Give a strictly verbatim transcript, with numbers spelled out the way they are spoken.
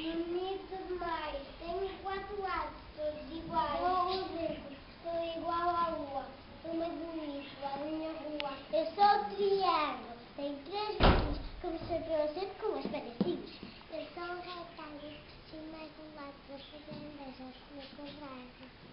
Bonito demais. Tenho quatro lados, todos iguais. Sou rico, sou igual à lua. Sou mais bonito lá na minha rua. Eu sou o triângulo. Tenho três lados, como sempre eu sempre com os pedacinhos. Eu sou um retângulo, sim mais um lado para fazer inveja aos meus quadrados.